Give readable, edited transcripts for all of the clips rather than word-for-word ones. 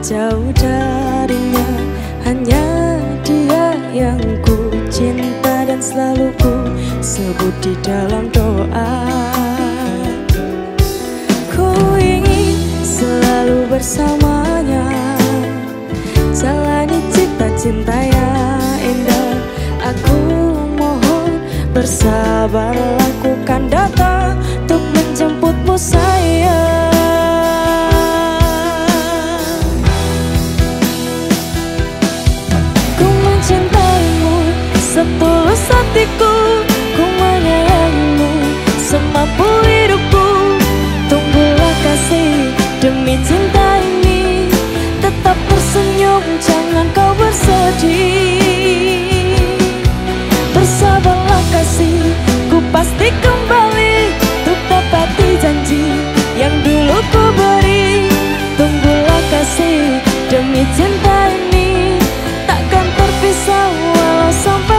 jauh darinya, hanya dia yang ku cinta dan selalu ku sebut di dalam doa. Ku ingin selalu bersamanya, jalani cinta yang indah. Aku mohon bersabar, lakukan data untuk menjemputmu sayang. Setulus hatiku, ku menyayangimu semampu hidupku. Tunggulah kasih, demi cinta ini tetap tersenyum, jangan kau bersedih. Bersabarlah kasih, ku pasti kembali untuk tepati janji yang dulu ku beri. Tunggulah kasih, demi cinta ini takkan terpisah walau sampai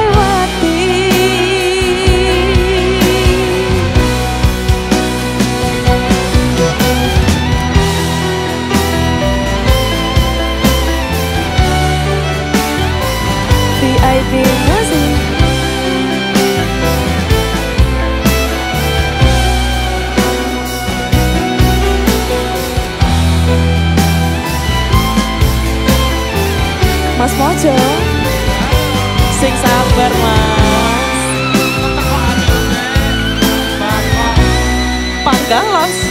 Mas Mojo, sing sabar Mas. Panggalos.